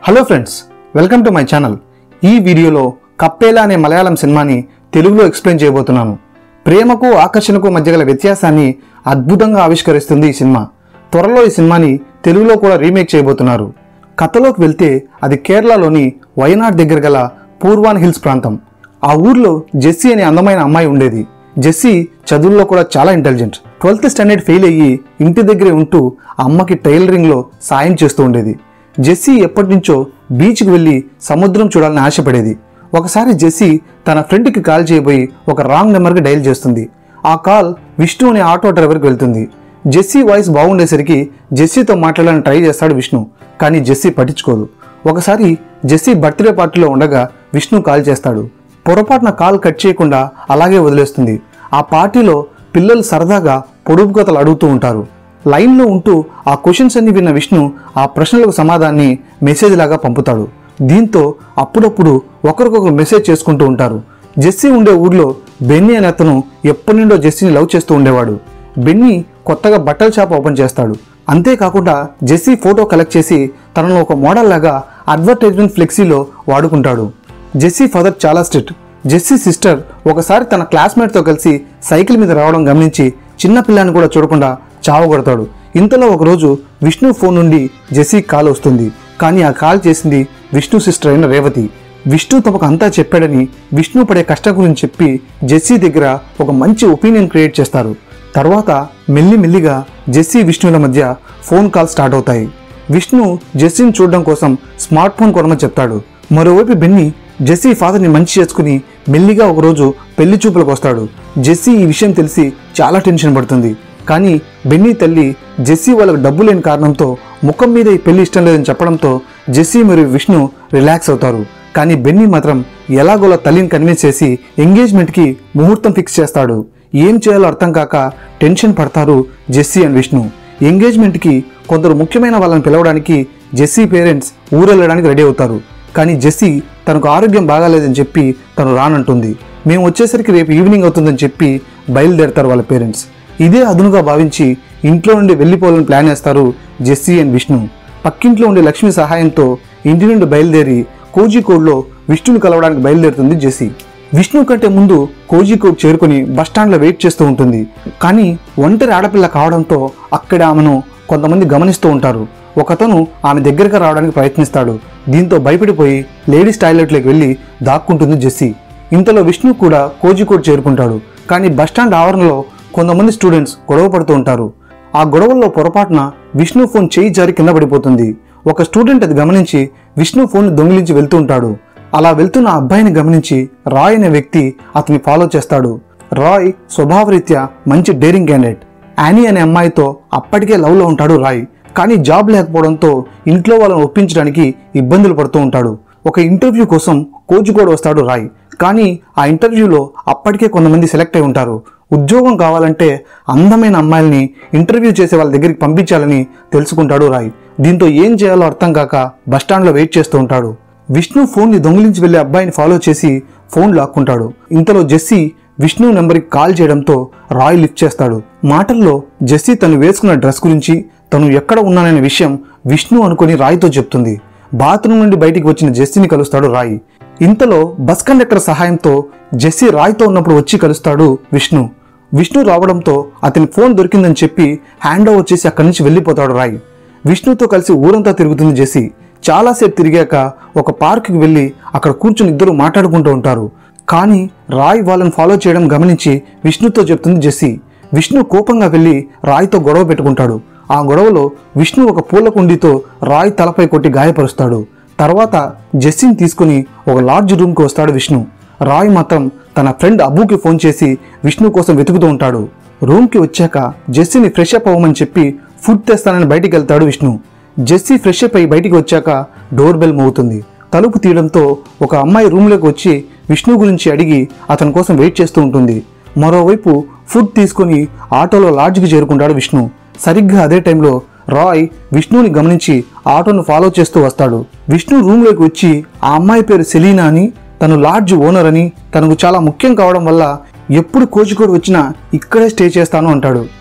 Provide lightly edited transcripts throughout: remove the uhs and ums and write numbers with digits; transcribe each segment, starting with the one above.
Hello friends, welcome to my channel. ఈ వీడియోలో కప్పేలా అనే మలయాళం సినిమాని తెలుగులో ఎక్స్ప్లెయిన్ చేయబోతున్నాను. ప్రేమకు ఆకర్షణకు మధ్య గల వ్యత్యాసాన్ని అద్భుతంగా ఆవిష్కరిస్తుంది ఈ సినిమా. త్వరలో ఈ సినిమాని తెలుగులో కూడా రీమేక్ చేయబోతున్నారు. కథలోకి వెళ్తే అది కేరళలోని వయనాడ్ దగ్గర గల పూర్వాన్ హిల్స్ ప్రాంతం. ఆ ఊర్లో జెస్సీ అనే అందమైన అమ్మాయి ఉండేది. జెస్సీ చదువుల్లో కూడా చాలా ఇంటెలిజెంట్. 12th స్టాండర్డ్ ఫెయిల్ అయ్యి ఇంటి దగ్గరే ఉంటూ అమ్మకి టైలరింగ్లో సాయం చేస్తూ ఉండేది. జెస్సీ ఎప్పటి నుంచో బీచ్కి వెళ్ళి సముద్రం చూడాలని ఆశపడేది. ఒకసారి జెస్సీ తన ఫ్రెండ్కి కాల్ చేయబోయి ఒక రాంగ్ నెంబర్కి డయల్ చేస్తుంది. ఆ కాల్ విష్ణు అనే ఆటో డ్రైవర్కి వెళ్తుంది. జెస్సీ వాయిస్ బాగుండేసరికి జెస్సీతో మాట్లాడాలని ట్రై చేస్తాడు విష్ణు, కానీ జెస్సీ పట్టించుకోదు. ఒకసారి జెస్సీ బర్త్డే పార్టీలో ఉండగా విష్ణు కాల్ చేస్తాడు. పొరపాటున కాల్ కట్ చేయకుండా అలాగే వదిలేస్తుంది. ఆ పార్టీలో పిల్లలు సరదాగా పొడుపు కథలు అడుగుతూ ఉంటారు. లైన్లో ఉంటూ ఆ క్వశ్చన్స్ అన్ని విన్న విష్ణు ఆ ప్రశ్నలకు సమాధానాన్ని మెసేజ్ లాగా పంపుతాడు. దీంతో అప్పుడప్పుడు ఒకరికొకరు మెసేజ్ చేసుకుంటూ ఉంటారు. జెస్సీ ఉండే ఊర్లో బెన్నీ అనే అతను ఎప్పటి నుండో జెస్సీని లవ్ చేస్తూ ఉండేవాడు. బెన్నీ కొత్తగా బట్టల షాప్ ఓపెన్ చేస్తాడు. అంతేకాకుండా జెస్సీ ఫోటో కలెక్ట్ చేసి తనను ఒక మోడల్ లాగా అడ్వర్టైజ్మెంట్ ఫ్లెక్సీలో వాడుకుంటాడు. జెస్సీ ఫాదర్ చాలా స్ట్రిక్ట్. జెస్సీ సిస్టర్ ఒకసారి తన క్లాస్మేట్తో కలిసి సైకిల్ మీద రావడం గమనించి చిన్న పిల్లాన్ని కూడా చూడకుండా చావగొడతాడు. ఇంతలో ఒకరోజు విష్ణు ఫోన్ నుండి జెస్సీ కాల్ వస్తుంది. కానీ ఆ కాల్ చేసింది విష్ణు సిస్టర్ అయిన రేవతి. విష్ణు తమకు అంతా చెప్పాడని విష్ణు పడే కష్టం గురించి చెప్పి జెస్సీ దగ్గర ఒక మంచి ఒపీనియన్ క్రియేట్ చేస్తారు. తర్వాత మెల్లిమెల్లిగా జెస్సీ విష్ణుల మధ్య ఫోన్ కాల్ స్టార్ట్ అవుతాయి. విష్ణు జెస్సీని చూడడం కోసం స్మార్ట్ ఫోన్ కొనమని చెప్తాడు. మరోవైపు బెన్నీ జెస్సీ ఫాదర్ని మంచి చేసుకుని మెల్లిగా ఒకరోజు పెళ్లి చూపులకు వస్తాడు. జెస్సీ ఈ విషయం తెలిసి చాలా టెన్షన్ పడుతుంది. కానీ బెన్నీ తల్లి జెస్సీ వాళ్ళకు డబ్బు లేని కారణంతో ముఖం మీద ఈ పెళ్లి ఇష్టం లేదని చెప్పడంతో జెస్సీ మరియు విష్ణు రిలాక్స్ అవుతారు. కానీ బెన్నీ మాత్రం ఎలాగోలా తల్లిని కన్విన్స్ చేసి ఎంగేజ్మెంట్కి ముహూర్తం ఫిక్స్ చేస్తాడు. ఏం చేయాలో అర్థం కాక టెన్షన్ పడతారు జెస్సీ అండ్ విష్ణు. ఎంగేజ్మెంట్కి కొందరు ముఖ్యమైన వాళ్ళని పిలవడానికి జెస్సీ పేరెంట్స్ ఊరెళ్ళడానికి రెడీ అవుతారు. కానీ జెస్సీ తనకు ఆరోగ్యం బాగాలేదని చెప్పి తను రానంటుంది. మేము వచ్చేసరికి రేపు ఈవినింగ్ అవుతుందని చెప్పి బయలుదేరతారు వాళ్ళ పేరెంట్స్. ఇదే అదునుగా భావించి ఇంట్లో నుండి వెళ్ళిపోవాలని ప్లాన్ చేస్తారు జెస్సీ అండ్ విష్ణు. పక్కింట్లో ఉండే లక్ష్మి సహాయంతో ఇంటి నుండి బయలుదేరి కోజికోడ్లో విష్ణుని కలవడానికి బయలుదేరుతుంది జెస్సీ. విష్ణు కంటే ముందు కోజికోడ్ చేరుకుని బస్టాండ్లో వెయిట్ చేస్తూ ఉంటుంది. కానీ ఒంటరి ఆడపిల్ల కావడంతో అక్కడ ఆమెను కొంతమంది గమనిస్తూ ఉంటారు. ఒకతను ఆమె దగ్గరకు రావడానికి ప్రయత్నిస్తాడు. దీంతో భయపడిపోయి లేడీస్ టాయిలెట్లోకి వెళ్ళి దాక్కుంటుంది జెస్సీ. ఇంతలో విష్ణు కూడా కోజికోడ్ చేరుకుంటాడు. కానీ బస్టాండ్ ఆవరణలో కొంతమంది స్టూడెంట్స్ గొడవ పడుతూ ఉంటారు. ఆ గొడవల్లో పొరపాటున విష్ణు ఫోన్ చేయి జారి కింద పడిపోతుంది. ఒక స్టూడెంట్ అది గమనించి విష్ణు ఫోన్ దొంగిలించి వెళ్తూ ఉంటాడు. అలా వెళ్తున్న అబ్బాయిని గమనించి రాయ్ అనే వ్యక్తి అతన్ని ఫాలో చేస్తాడు. రాయ్ స్వభావరీత్యా మంచి డేరింగ్ క్యాండిడేట్. యానీ అనే అమ్మాయితో అప్పటికే లవ్లో ఉంటాడు రాయ్. కానీ జాబ్ లేకపోవడంతో ఇంట్లో వాళ్ళని ఒప్పించడానికి ఇబ్బందులు పడుతూ ఉంటాడు. ఒక ఇంటర్వ్యూ కోసం కోజికోడ్ వస్తాడు రాయ్. కానీ ఆ ఇంటర్వ్యూలో అప్పటికే కొంతమంది సెలెక్ట్ అయి ఉంటారు. ఉద్యోగం కావాలంటే అందమైన అమ్మాయిల్ని ఇంటర్వ్యూ చేసే వాళ్ళ దగ్గరికి పంపించాలని తెలుసుకుంటాడు రాయ్. దీంతో ఏం చేయాలో అర్థం కాక బస్టాండ్లో వెయిట్ చేస్తూ ఉంటాడు. విష్ణు ఫోన్ని దొంగిలించి వెళ్లే అబ్బాయిని ఫాలో చేసి ఫోన్ లాక్కుంటాడు. ఇంతలో జెస్సీ విష్ణు నెంబర్కి కాల్ చేయడంతో రాయ్ లిఫ్ట్ చేస్తాడు. మాటల్లో జెస్సీ తను వేసుకున్న డ్రెస్ గురించి తను ఎక్కడ ఉన్నాననే విషయం విష్ణు అనుకుని రాయ్తో చెప్తుంది. బాత్రూమ్ నుండి బయటికి వచ్చిన జెస్సీని కలుస్తాడు రాయ్. ఇంతలో బస్ కండక్టర్ సహాయంతో జెస్సీ రాయ్తో ఉన్నప్పుడు వచ్చి కలుస్తాడు విష్ణు. విష్ణు రావడంతో అతని ఫోన్ దొరికిందని చెప్పి హ్యాండ్ ఓవర్ చేసి అక్కడి నుంచి వెళ్ళిపోతాడు రాయ్. విష్ణుతో కలిసి ఊరంతా తిరుగుతుంది జెస్సీ. చాలాసేపు తిరిగాక ఒక పార్క్కి వెళ్ళి అక్కడ కూర్చుని ఇద్దరు మాట్లాడుకుంటూ ఉంటారు. కానీ రాయ్ వాళ్ళని ఫాలో చేయడం గమనించి విష్ణుతో చెప్తుంది జెస్సీ. విష్ణు కోపంగా వెళ్ళి రాయ్తో గొడవ పెట్టుకుంటాడు. ఆ గొడవలో విష్ణు ఒక పూల కుండీతో రాయ్ తలపై కొట్టి గాయపరుస్తాడు. తర్వాత జెస్సీని తీసుకుని ఒక లాడ్జ్ రూమ్కి వస్తాడు విష్ణు. రాయ్ మాత్రం తన ఫ్రెండ్ అబ్బుకి ఫోన్ చేసి విష్ణు కోసం వెతుకుతూ ఉంటాడు. రూమ్కి వచ్చాక జెస్సీని ఫ్రెష్ అప్ అవ్వమని చెప్పి ఫుడ్ తెస్తానని బయటికి వెళ్తాడు విష్ణు. జెస్సీ ఫ్రెష్ అప్ అయి బయటికి వచ్చాక డోర్ బెల్ మోగుతుంది. తలుపు తీయడంతో ఒక అమ్మాయి రూమ్లోకి వచ్చి విష్ణు గురించి అడిగి అతని కోసం వెయిట్ చేస్తూ ఉంటుంది. మరోవైపు ఫుడ్ తీసుకుని ఆటోలో లాడ్జ్కి చేరుకుంటాడు విష్ణు. సరిగ్గా అదే టైంలో రాయ్ విష్ణుని గమనించి ఆటోను ఫాలో చేస్తూ వస్తాడు. విష్ణు రూమ్లోకి వచ్చి ఆ అమ్మాయి పేరు సెలీనా అని, తను లాడ్జ్ ఓనర్ అని, తనకు చాలా ముఖ్యం కావడం వల్ల ఎప్పుడు కోజికోడ్ వచ్చినా ఇక్కడే స్టే చేస్తాను అంటాడు.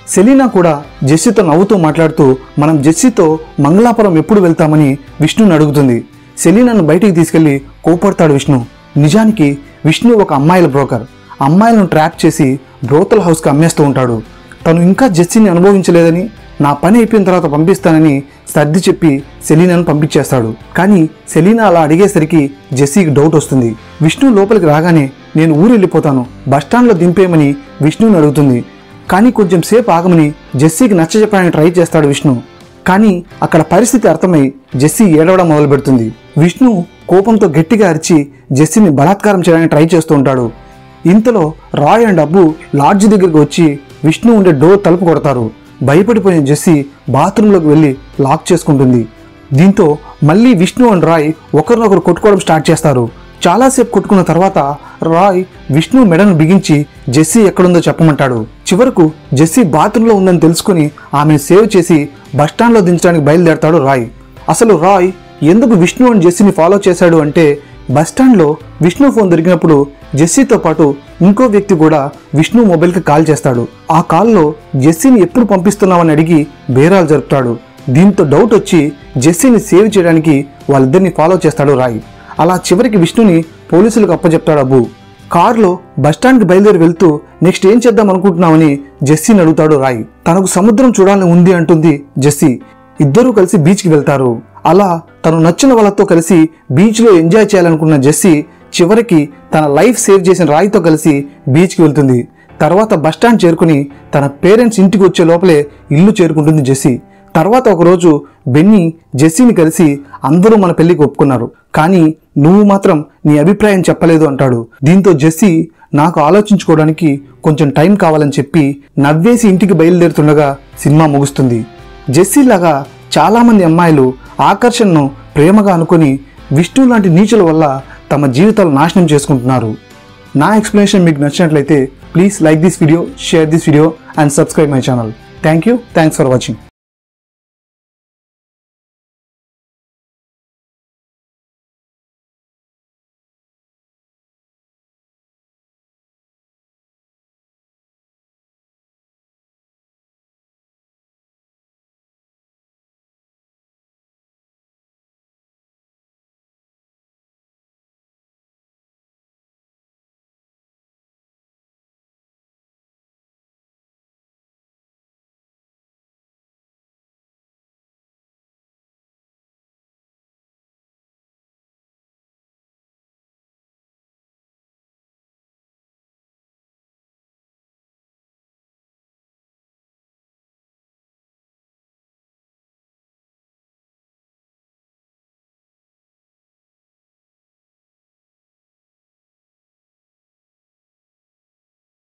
సెలీనా కూడా జెస్సీతో నవ్వుతూ మాట్లాడుతూ మనం జెస్సీతో మంగళాపురం ఎప్పుడు వెళ్తామని విష్ణుని అడుగుతుంది. సెలీనాను బయటికి తీసుకెళ్లి కోపడతాడు విష్ణు. నిజానికి విష్ణు ఒక అమ్మాయిల బ్రోకర్. అమ్మాయిలను ట్రాప్ చేసి బ్రోతల్ హౌస్కి అమ్మేస్తూ ఉంటాడు. తను ఇంకా జెస్సీని అనుభవించలేదని, నా పని అయిపోయిన తర్వాత పంపిస్తానని సర్ది చెప్పి సెలీనాను పంపించేస్తాడు. కానీ సెలీనా అలా అడిగేసరికి జెస్సీకి డౌట్ వస్తుంది. విష్ణు లోపలికి రాగానే నేను ఊరు వెళ్ళిపోతాను, బస్టాండ్లో దింపేయమని విష్ణుని అడుగుతుంది. కానీ కొంచెం సేపు ఆగమని జెస్సీకి నచ్చజెప్పడానికి ట్రై చేస్తాడు విష్ణు. కానీ అక్కడ పరిస్థితి అర్థమై జెస్సీ ఏడవడం మొదలు పెడుతుంది. విష్ణు కోపంతో గట్టిగా అరిచి జెస్సీని బలాత్కారం చేయడానికి ట్రై చేస్తూ ఉంటాడు. ఇంతలో రాయ్ అండ్ అబ్బు లాడ్జ్ దగ్గరికి వచ్చి విష్ణు ఉండే డోర్ తలుపు కొడతారు. భయపడిపోయిన జెస్సీ బాత్రూంలోకి వెళ్ళి లాక్ చేసుకుంటుంది. దీంతో మళ్ళీ విష్ణు అండ్ రాయ్ ఒకరినొకరు కొట్టుకోవడం స్టార్ట్ చేస్తారు. చాలాసేపు కొట్టుకున్న తర్వాత రాయ్ విష్ణు మెడను బిగించి జెస్సీ ఎక్కడుందో చెప్పమంటాడు. చివరకు జెస్సీ బాత్రూంలో ఉందని తెలుసుకుని ఆమెను సేవ్ చేసి బస్టాండ్లో దించడానికి బయలుదేరతాడు రాయ్. అసలు రాయ్ ఎందుకు విష్ణు అండ్ జెస్సీని ఫాలో చేశాడు అంటే, బస్టాండ్లో విష్ణు ఫోన్ దొరికినప్పుడు జెస్సీతో పాటు ఇంకో వ్యక్తి కూడా విష్ణు మొబైల్కి కాల్ చేస్తాడు. ఆ కాల్లో జెస్సీని ఎప్పుడు పంపిస్తున్నావని అడిగి బేరాలు జరుపుతాడు. దీంతో డౌట్ వచ్చి జెస్సీని సేవ్ చేయడానికి వాళ్ళిద్దరిని ఫాలో చేస్తాడు రాయ్. అలా చివరికి విష్ణుని పోలీసులకు అప్పచెప్తాడు అబ్బు. కారులో బస్టాండ్కి బయలుదేరి వెళ్తూ నెక్స్ట్ ఏం చేద్దాం అనుకుంటున్నామని జెస్సీని అడుగుతాడు రాయ్. తనకు సముద్రం చూడాలని ఉంది అంటుంది జెస్సీ. ఇద్దరూ కలిసి బీచ్కి వెళ్తారు. అలా తను నచ్చిన వాళ్ళతో కలిసి బీచ్లో ఎంజాయ్ చేయాలనుకున్న జెస్సీ చివరికి తన లైఫ్ సేవ్ చేసిన రాయ్తో కలిసి బీచ్కి వెళ్తుంది. తర్వాత బస్టాండ్ చేరుకుని తన పేరెంట్స్ ఇంటికి వచ్చే లోపలే ఇల్లు చేరుకుంటుంది జెస్సీ. తర్వాత ఒకరోజు బెన్నీ జెస్సీని కలిసి అందరూ మన పెళ్లికి ఒప్పుకున్నారు, కానీ నువ్వు మాత్రం నీ అభిప్రాయం చెప్పలేదు అంటాడు. దీంతో జెస్సీ నాకు ఆలోచించుకోవడానికి కొంచెం టైం కావాలని చెప్పి నవ్వేసి ఇంటికి బయలుదేరుతుండగా సినిమా ముగుస్తుంది. జెస్సీ లాగా చాలామంది అమ్మాయిలు ఆకర్షణను ప్రేమగా అనుకుని విష్ణు లాంటి నీచుల వల్ల తమ జీవితాలు నాశనం చేసుకుంటున్నారు. నా ఎక్స్ప్లెనేషన్ మీకు నచ్చినట్లయితే please like this video, share this video and subscribe my channel. Thank you. Thanks for watching.